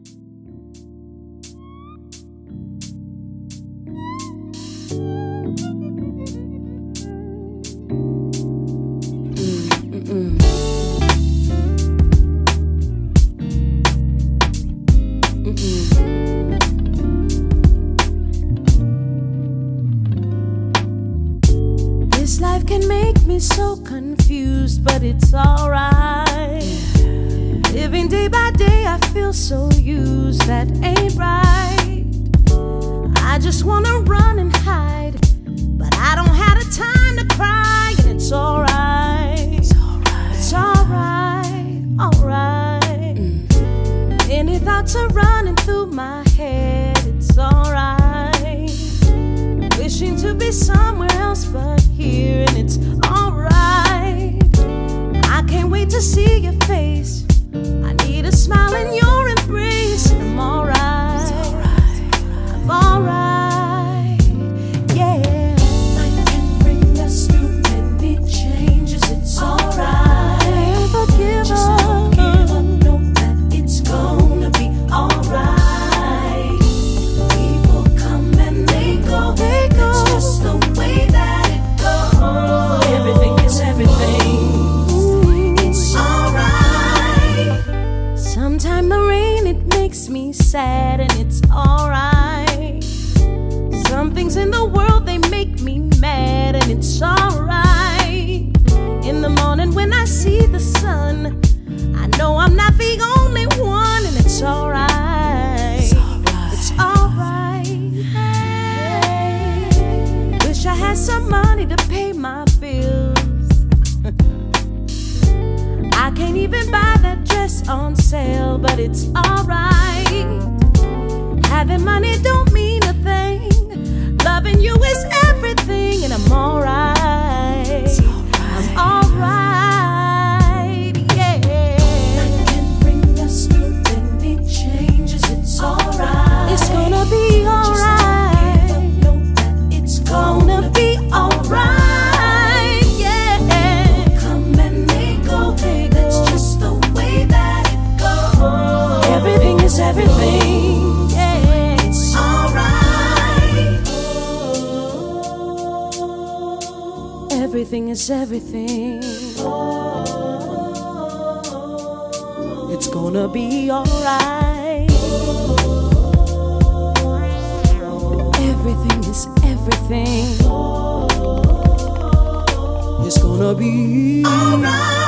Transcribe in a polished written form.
This life can make me so confused, but it's alright. Living day by day, I feel so used, that ain't right. I just wanna run and hide, but I don't have the time to cry, and it's alright. It's alright. It's alright, alright. Any thoughts are running through my head, it's alright. Wishing to be somewhere else but here, and it's alright. I can't wait to see your face. I need a smile in your embrace. I'm alright. It's alright. I'm alright. Yeah. Life can bring us through many changes. It's alright. Never give Just up. don't give up. Know that it's gonna be alright. People come and they go. That's just the way that it goes. Everything is everything. It's alright. Sometimes the rain, it makes me sad, and it's alright. Some things in the world, they make me mad, and it's alright. In the morning when I see the sun, I know I'm not the only one, and it's alright. It's alright. It's alright. Wish I had some money to pay my bills. I can't even buy that dress on sale, but it's alright. Having money don't mean a thing. Loving you is everything, and I'm alright. It's alright. I'm alright, yeah. Life can bring us through many changes. It's alright. It's gonna be Just alright. don't give up. Know that it's Gonna be alright, yeah. Come and they go. That's just the way that it goes. Everything is everything, yeah. It's alright. Everything is everything. It's gonna be alright. Everything is everything. It's gonna be Alright.